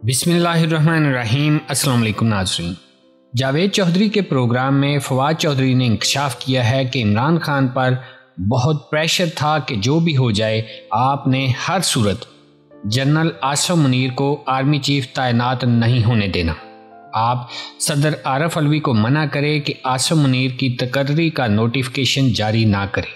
बिस्मिल्लाहिर्रहमानिर्रहीम। अस्सलाम वालेकुम नाज़रीन। जावेद चौधरी के प्रोग्राम में फवाद चौधरी ने इंकशाफ किया है कि इमरान खान पर बहुत प्रेशर था कि जो भी हो जाए आपने हर सूरत जनरल आसिम मुनीर को आर्मी चीफ तैनात नहीं होने देना। आप सदर आरफ अलवी को मना करें कि आसिम मुनीर की तकर्री का नोटिफिकेशन जारी ना करें।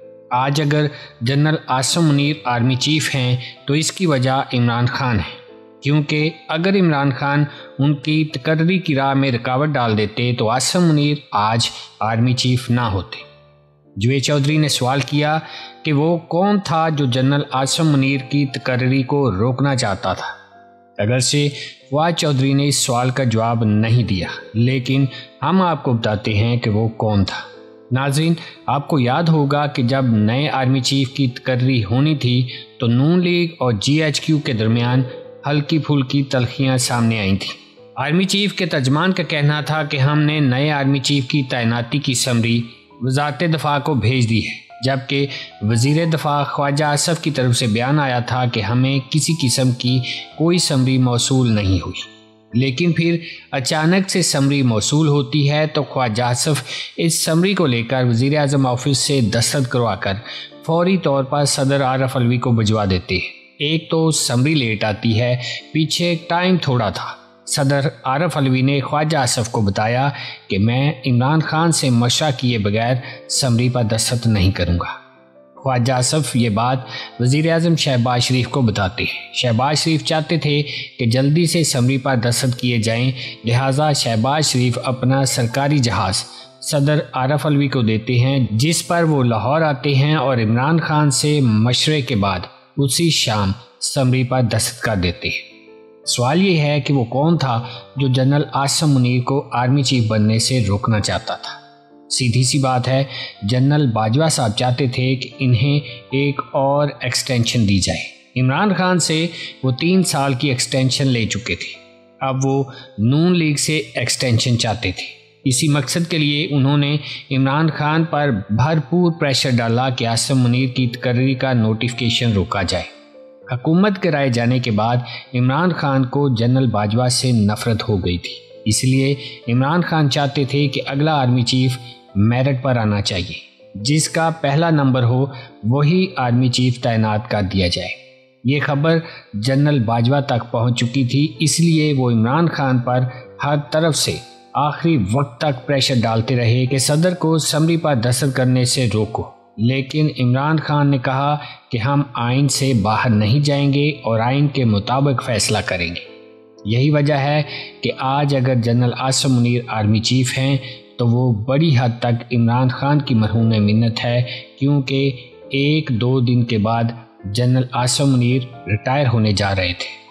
आज अगर general Asim Munir army chief हैं तो इसकी वजह इमरान खान है, क्योंकि अगर इमरान खान उनकी तकर्री की राह में रुकावट डाल देते तो आसिम मुनीर आज आर्मी चीफ ना होते। जावेद चौधरी ने सवाल किया कि वो कौन था जो जनरल आसिम मुनीर की तकर्री को रोकना चाहता था। अगर से फवाद चौधरी ने इस सवाल का जवाब नहीं दिया, लेकिन हम आपको बताते हैं कि वो कौन था। नाज़रीन, आपको याद होगा कि जब नए आर्मी चीफ की तकर्री होनी थी तो नून लीग और GHQ के दरमियान हल्की फुल्की तलखियां सामने आई थी। आर्मी चीफ के तर्जमान का कहना था कि हमने नए आर्मी चीफ की तैनाती की समरी वज़ारत दफ़ा को भेज दी है, जबकि वज़ीर दफ़ा ख्वाजा आसफ़ की तरफ से बयान आया था कि हमें किसी किस्म की कोई समरी मौसूल नहीं हुई। लेकिन फिर अचानक से समरी मौसूल होती है तो ख्वाजा आसफ़ इस समरी को लेकर वज़ीर आज़म ऑफिस से दस्तखत करवाकर फौरी तौर पर सदर आरफ अलवी को भिजवा देते हैं। एक तो समरी लेट आती है, पीछे टाइम थोड़ा था। सदर आरफ अलवी ने ख्वाजा आसफ़ को बताया कि मैं इमरान खान से मशवरा किए बगैर समरी पर दस्तखत नहीं करूँगा। ख्वाजा आसफ़ ये बात वज़ीर आज़म शहबाज शरीफ को बताते हैं। शहबाज शरीफ चाहते थे कि जल्दी से समरी पर दस्तखत किए जाएं, लिहाजा शहबाज शरीफ अपना सरकारी जहाज़ सदर आरफ अलवी को देते हैं, जिस पर वो लाहौर आते हैं और इमरान खान से मशवरे के बाद उसी शाम समरी पर दस्तखत कर देते हैं। सवाल ये है कि वो कौन था जो जनरल आसिम मुनीर को आर्मी चीफ बनने से रोकना चाहता था। सीधी सी बात है, जनरल बाजवा साहब चाहते थे कि इन्हें एक और एक्सटेंशन दी जाए। इमरान खान से वो 3 साल की एक्सटेंशन ले चुके थे, अब वो नून लीग से एक्सटेंशन चाहते थे। इसी मकसद के लिए उन्होंने इमरान खान पर भरपूर प्रेशर डाला कि आसिम मुनीर की तकर्री का नोटिफिकेशन रोका जाए। हुकूमत के राय जाने के बाद इमरान खान को जनरल बाजवा से नफरत हो गई थी, इसलिए इमरान खान चाहते थे कि अगला आर्मी चीफ मेरिट पर आना चाहिए, जिसका पहला नंबर हो वही आर्मी चीफ तैनात कर दिया जाए। ये खबर जनरल बाजवा तक पहुंच चुकी थी, इसलिए वो इमरान खान पर हर तरफ से आखिरी वक्त तक प्रेशर डालते रहे कि सदर को समरी पर दस्तखत करने से रोको। लेकिन इमरान खान ने कहा कि हम आइन से बाहर नहीं जाएंगे और आइन के मुताबिक फ़ैसला करेंगे। यही वजह है कि आज अगर general Asim Munir army chief हैं तो वो बड़ी हद तक इमरान खान की मरहूम मिन्नत है, क्योंकि 1-2 दिन के बाद जनरल आसिम मुनीर रिटायर होने जा रहे थे।